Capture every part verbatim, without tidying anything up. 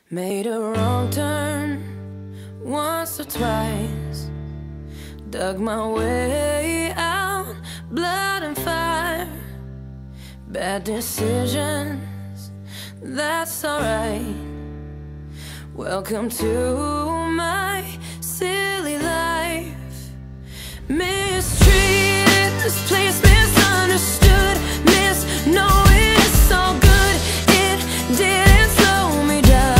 Made a wrong turn once or twice, dug my way out, blood and fire. Bad decisions, that's alright. Welcome to my silly life. Mistreated, misplaced, misunderstood, misknowing it's all good. It didn't slow me down.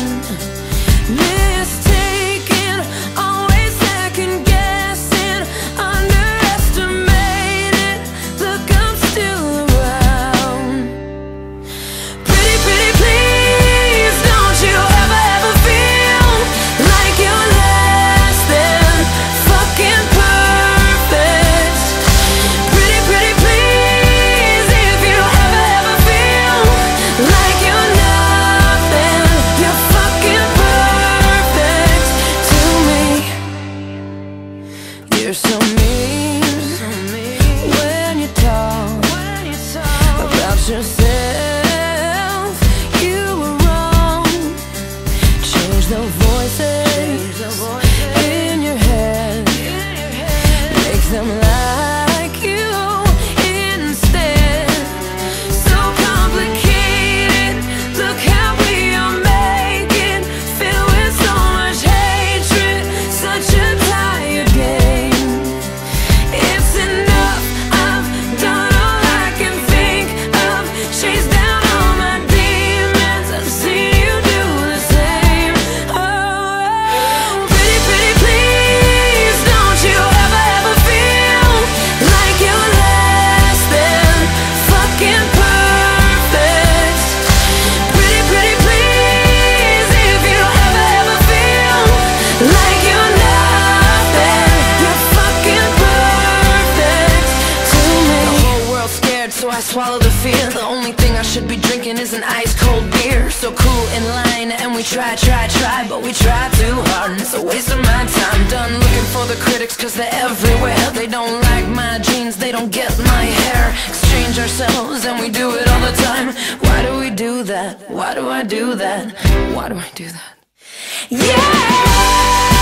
Mistaken, always second guessing, underestimated. Look, I'm still around. Pretty, pretty, please, don't you ever, ever feel like you're less than fucking perfect. Pretty, pretty, please, if you ever, ever feel like you're nothing, you're fucking perfect to me. You're so mean when you talk about yourself. You were wrong. Change the voices in your head, make them like you instead. So complicated, look how we are making, filled with so much hatred, such a tired game. It's enough, I've done all I can think of, chased down all my demons, I've seen you do the same. Oh, pretty, pretty, please, don't you ever, ever feel like you're less than fucking perfect. Pretty, pretty, please, if you ever, ever feel like you're nothing, you're fucking perfect to me. The whole world's scared, so I swallow the fear. The only thing I should be drinking is an ice cold beer. So cool in line, and we try, try, try, but we try too hard, and it's a waste of my time. Done looking for the critics, cause they're everywhere. They don't like my jeans, they don't get my hair. Exchange ourselves, and we do it all the time. Why do we do that? Why do I do that? Why do I do that? Yeah!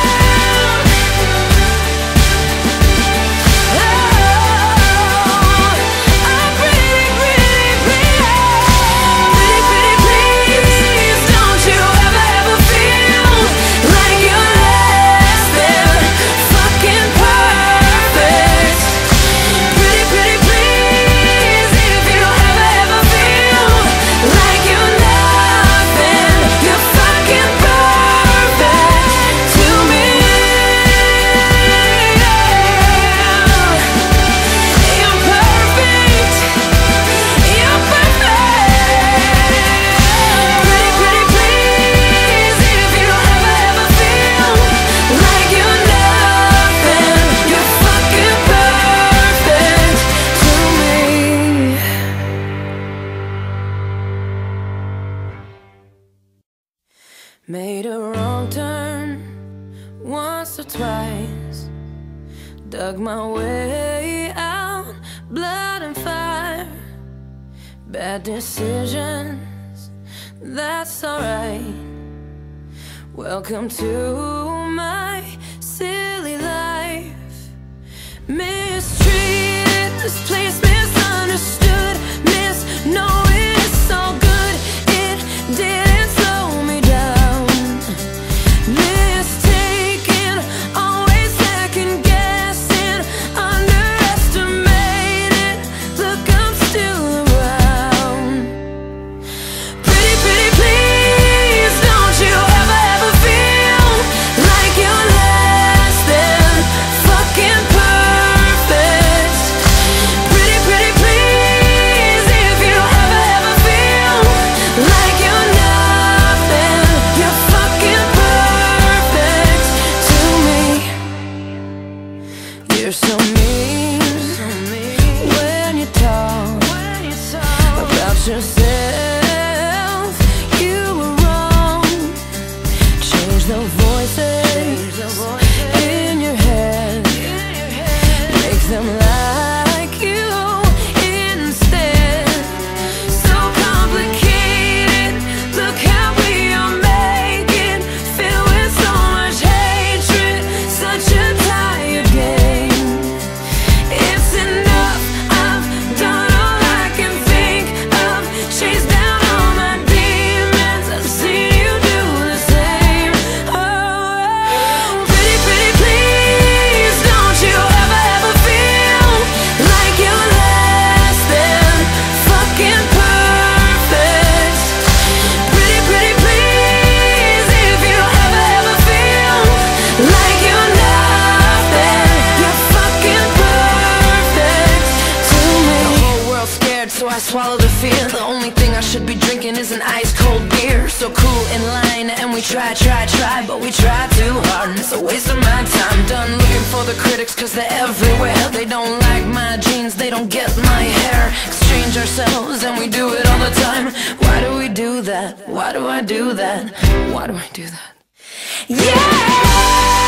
Made a wrong turn once or twice, dug my way out, blood and fire. Bad decisions, that's alright. Welcome to my silly life. Mistreated, misplaced, misunderstood, misknowing it's all good. It didn't slow me down. Mistaken, always second guessing, underestimated. Look, I'm still around. Pretty, pretty, please, don't you ever, ever feel like you're less than fucking perfect. Pretty, pretty, please. so I swallow the fear. The only thing I should be drinking is an ice cold beer. So cool in line, and we try, try, try, but we try too hard, and it's a waste of my time. Done looking for the critics, cause they're everywhere. They don't like my jeans, they don't get my hair. Exchange ourselves, and we do it all the time. Why do we do that? Why do I do that? Why do I do that? Yeah!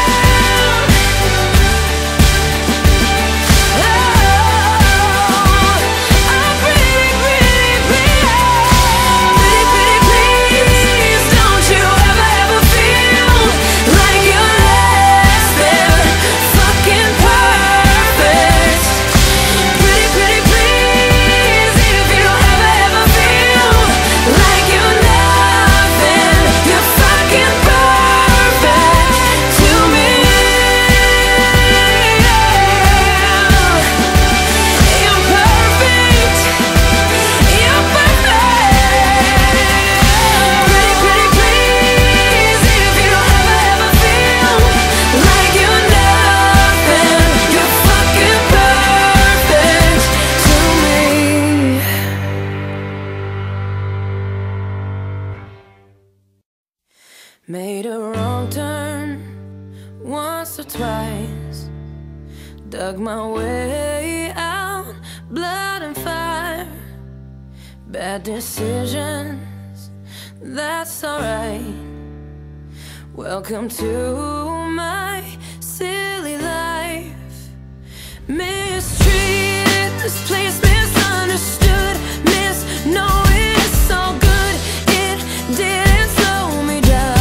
Made a wrong turn once or twice, dug my way out, blood and fire. Bad decisions, that's alright. Welcome to my silly life. Mistreated, this place misunderstood, misknowing it's so good, it didn't slow me down.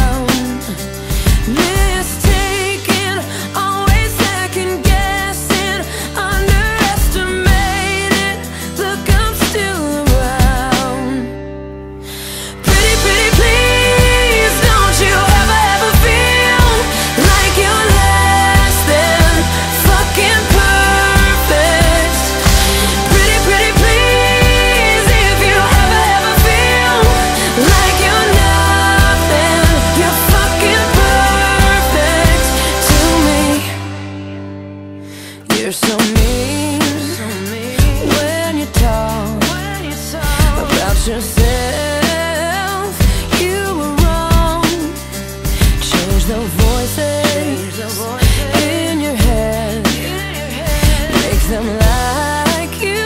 Mistaken, always second guessing, underestimated, look I'm still around. Pretty, pretty please, don't you ever, ever feel like you're less than fucking perfect. Pretty, pretty please, if you ever, ever feel like you're nothing, you're fucking perfect to me. You're so mean, so mean when you talk, when you talk about yourself. You were wrong. Change the voices, the voices in your head, in your head. Make them like you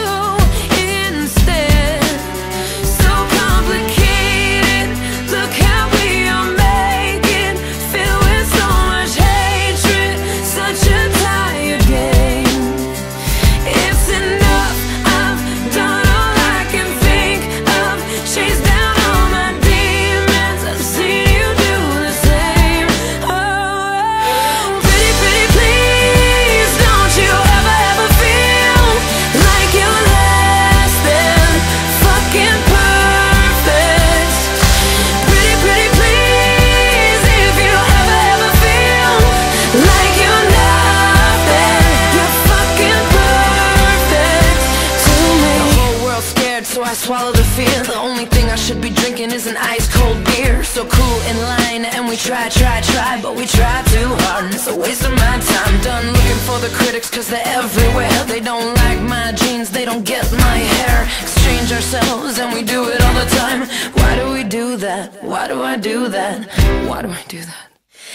instead. So complicated, look how we are making, filled with so much hatred, such a tired game. It's enough, I've done all I can think of, chased down all my demons, I've seen you do the same. Oh, pretty, pretty please, don't you ever, ever feel like you're less than fucking perfect. Pretty, pretty please, if you ever, ever feel like you're nothing, you're fucking perfect to me. The whole world's scared, so I swallow the fear. The only thing I should be drinking is an ice cold beer. So cool in line, and we try, try, try, but we try too hard, and it's a waste of my time. Done looking for the critics, cause they're everywhere. They don't like my jeans, they don't get my hair. Exchange ourselves, and we do it all the time. Why do we do that? Why do I do that? Why do I do that?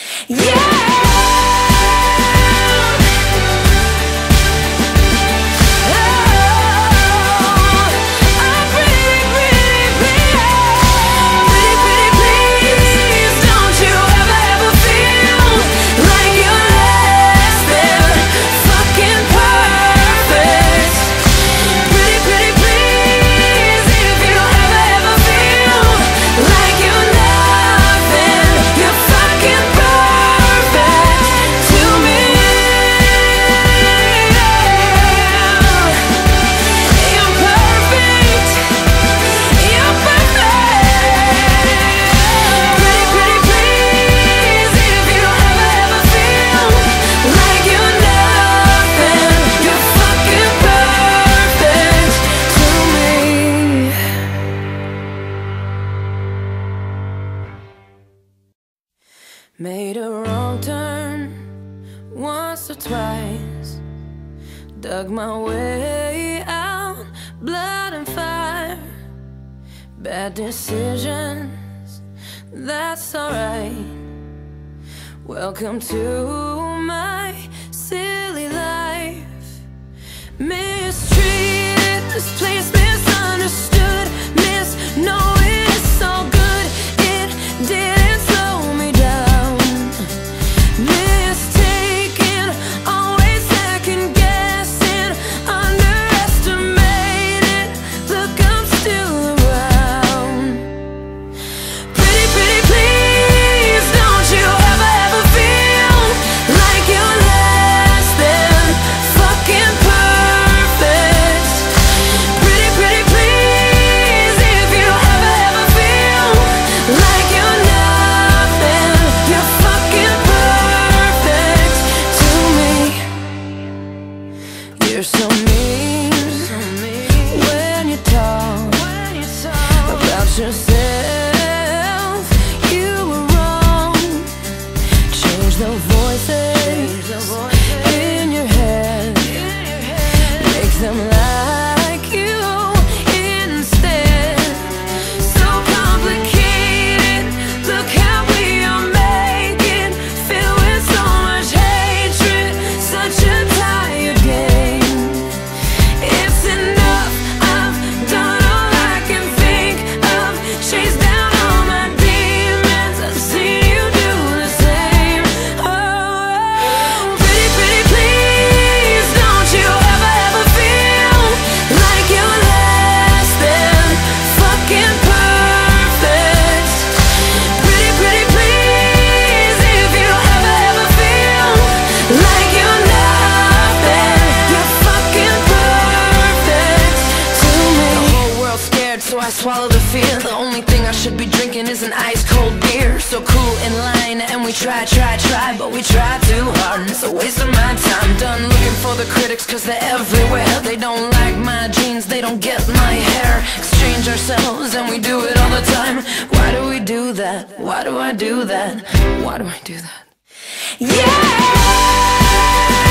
Yeah! Made a wrong turn once or twice, dug my way out, blood and bad decisions, that's alright. Welcome to my silly life. Mistreated, misplaced, misunderstood, miss knowing it's all good. It didn't slow me down. Mistaken, always second guessing, underestimated. Look, I'm still around. Pretty, pretty, please, don't you ever, ever feel like you're less than fucking perfect. Pretty, pretty, please, if you ever, ever feel like you're nothing, you're fucking perfect to me. You're so mean when you talk about yourself. You were wrong. Change the voices in your head, make them like you instead. So complicated, look how we are making, filled with so much hatred, such a tired game. It's enough, I've done all I can think of, chased down all my demons, I've seen you do the same. Oh, pretty, pretty, please, don't you ever, ever feel like you're less than fucking perfect. Pretty, pretty, please, if you ever, ever feel like you're nothing, you're fucking perfect to me. The whole world's scared, so I swallow the fear. The only thing I should be drinking is an ice cold beer. So cool in line, and we try, try, try, but we try too hard, and it's a waste of my time. Done looking for the critics, cause they're everywhere. They don't like my jeans, they don't get my hair. Exchange ourselves, and we do it all the time. Why do we do that? Why do I do that? Why do I do that? Yeah!